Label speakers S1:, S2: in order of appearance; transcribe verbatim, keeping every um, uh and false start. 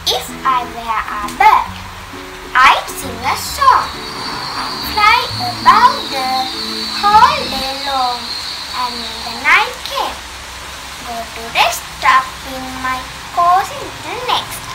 S1: If I were a bird, I'd sing a song and fly above the whole day long, and when the night came, go to rest up in my cozy little nest.